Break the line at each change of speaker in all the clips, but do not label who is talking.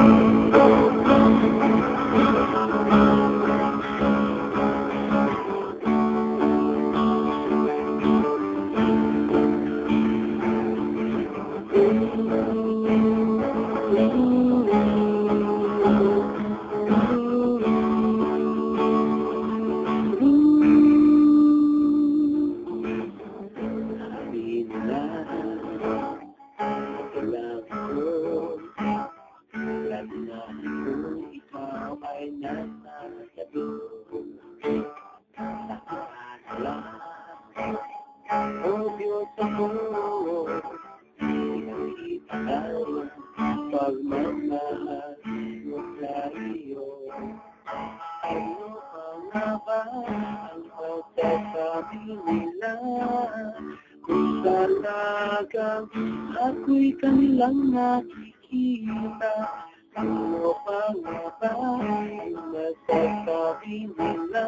Pagmamahal mo sa iyo, ano ka nga ba ang pagsasabi nila? Kung talagang ako'y kanilang nakikita, ano pa nga ba ang nasasabi nila?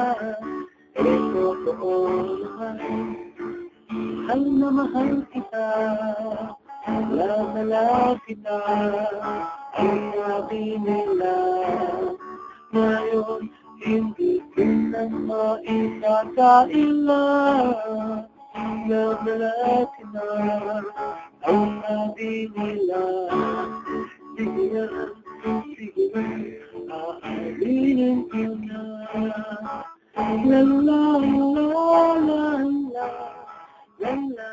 Totoo naman, mahal na mahal kita, mahal kita, ang sabi nila. Ngayon, hindi ko na maikakaila, mahal kita, ang sabi nila. Sige na, aaminin ko na. La la la la la la la.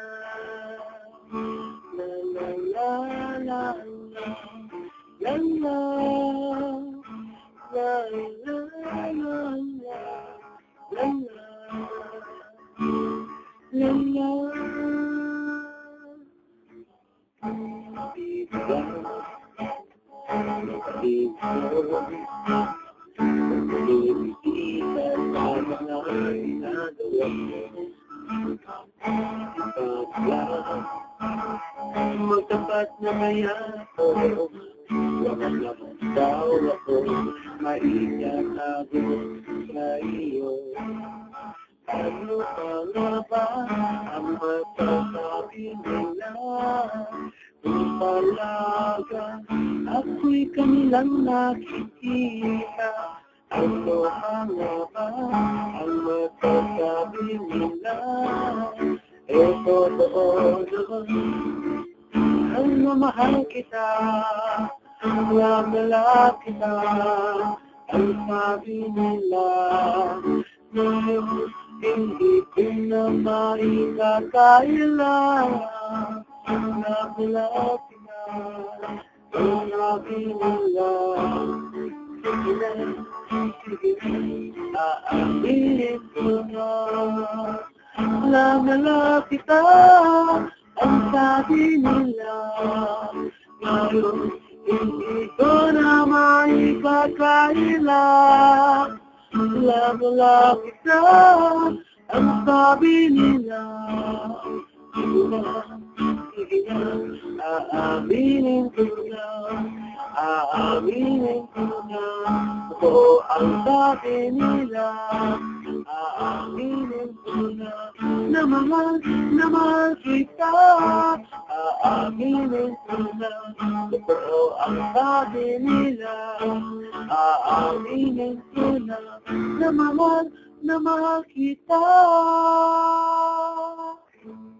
La la la la la la la la la la magtapat na kaya ako, walang daw ako, maiyak ako sa iyo. Ano pa nga ba ang masasabi nila? Kung talaga ako'y kanilang nakikita, ano pa nga ba ang masasabi nila? Totoo naman, mahal na mahal kita, mahal kita, ang sabi nila. Ngayon, hindi ko na maikakaila, mahal kita, ang sabi nila. Sige na, aaminin ko na. Mahal kita, ang sabi nila. Ngayon, hindi ko na maikakaila. Mahal kita, ang sabi nila. Sige na, aaminin ko na. Aaminin ko na. Oo, ang sabi nila. Aaminin ko na. Na mahal kita. Aaminin ko na. Oo, ang sabi nila. Aaminin ko na. Na mahal kita.